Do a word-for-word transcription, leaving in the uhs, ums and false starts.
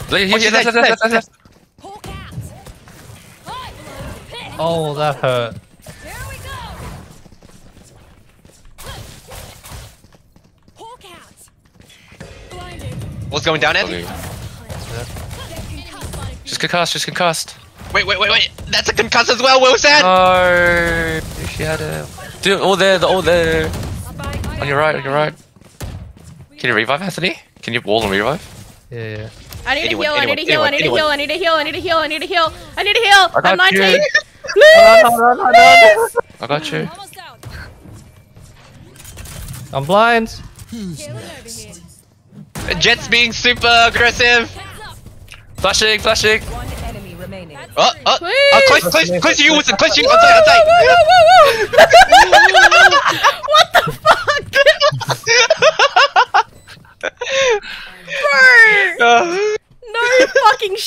Here, Oh, here, she's left, dead, left, she's left, left, left. Oh, that hurt. What's going down, Andy? Just concussed, just concussed. Wait, wait, wait, wait. That's a concuss as well, Wilson. No, she had a. Dude, all there, all there. On your right, on your right. Can you revive, Anthony? Can you wall and revive? Yeah, yeah. I need Anyone, a heal, I anyone, need a heal, I need a anyone, heal, I need a heal, I need a heal, I need a heal, I need a heal. I got I'm nineteen. you. Please! No, no, no, no, Please! I got you. I'm blind. Jet's being super aggressive. Flashing, flashing. One enemy remaining. Oh, oh, Please! oh, close, close, close to you, Wilson, close to you. Woo, On side, on side. woo, woo, woo, woo. What the fuck? Bro! Uh, No fucking